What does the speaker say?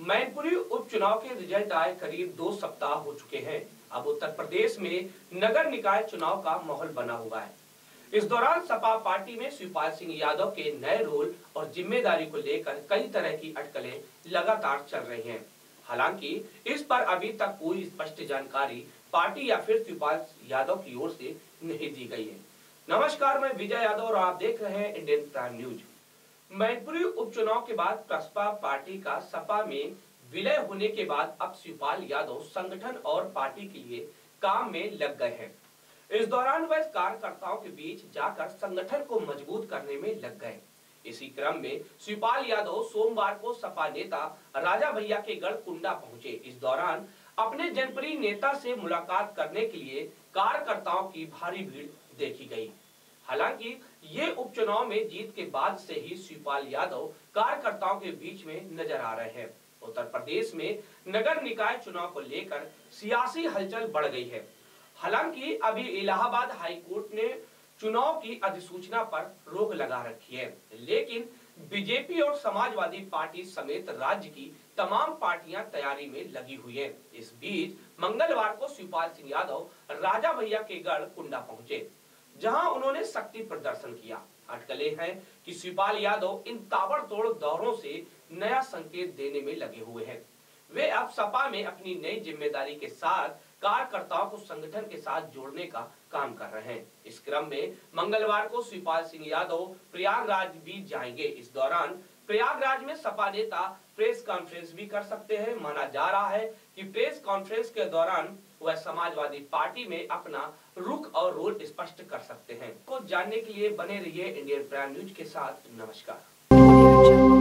मैनपुरी उपचुनाव के रिजल्ट आए करीब 2 सप्ताह हो चुके हैं। अब उत्तर प्रदेश में नगर निकाय चुनाव का माहौल बना हुआ है। इस दौरान सपा पार्टी में शिवपाल सिंह यादव के नए रोल और जिम्मेदारी को लेकर कई तरह की अटकलें लगातार चल रही हैं। हालांकि इस पर अभी तक कोई स्पष्ट जानकारी पार्टी या फिर शिवपाल यादव की ओर से नहीं दी गई है। नमस्कार, मैं विजय यादव और आप देख रहे हैं इंडियन प्राइम न्यूज। मैनपुरी उपचुनाव के बाद बसपा पार्टी का सपा में विलय होने के बाद अब शिवपाल यादव संगठन और पार्टी के लिए काम में लग गए हैं। इस दौरान वह कार्यकर्ताओं के बीच जाकर संगठन को मजबूत करने में लग गए। इसी क्रम में शिवपाल यादव सोमवार को सपा नेता राजा भैया के गढ़ कुंडा पहुंचे। इस दौरान अपने जनप्रिय नेता से मुलाकात करने के लिए कार्यकर्ताओं की भारी भीड़ देखी गई। हालांकि ये उपचुनाव में जीत के बाद से ही शिवपाल यादव कार्यकर्ताओं के बीच में नजर आ रहे हैं। उत्तर प्रदेश में नगर निकाय चुनाव को लेकर सियासी हलचल बढ़ गई है। हालांकि अभी इलाहाबाद हाई कोर्ट ने चुनाव की अधिसूचना पर रोक लगा रखी है, लेकिन बीजेपी और समाजवादी पार्टी समेत राज्य की तमाम पार्टियां तैयारी में लगी हुई हैं। इस बीच मंगलवार को शिवपाल सिंह यादव राजा भैया के गढ़ कुंडा पहुंचे, जहां उन्होंने शक्ति प्रदर्शन किया। अटकलें हैं कि शिवपाल यादव इन ताबड़तोड़ दौरों से नया संकेत देने में लगे हुए हैं। वे अब सपा में अपनी नई जिम्मेदारी के साथ कार्यकर्ताओं को संगठन के साथ जोड़ने का काम कर रहे हैं। इस क्रम में मंगलवार को शिवपाल सिंह यादव प्रयागराज भी जाएंगे। इस दौरान प्रयागराज में सपा नेता प्रेस कॉन्फ्रेंस भी कर सकते हैं। माना जा रहा है कि प्रेस कॉन्फ्रेंस के दौरान वह समाजवादी पार्टी में अपना रुख और रोल स्पष्ट कर सकते हैं। को जानने के लिए बने रहिए इंडियन प्राइम न्यूज के साथ। नमस्कार।